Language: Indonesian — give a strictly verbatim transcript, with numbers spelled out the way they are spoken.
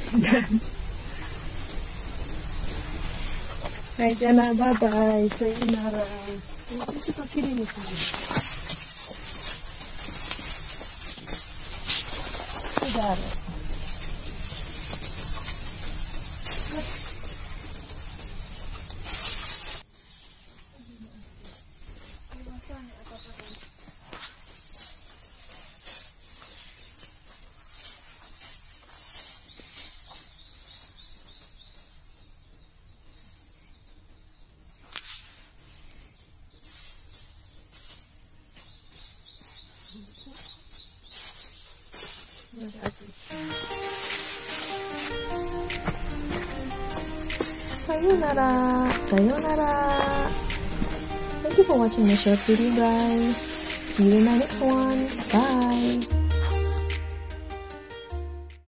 Hai Jana, bye bye. Sayonara. Itu pakai ini sih. Sudah. Sayonara, sayonara. Thank you for watching my short video, guys. See you in my next one. Bye.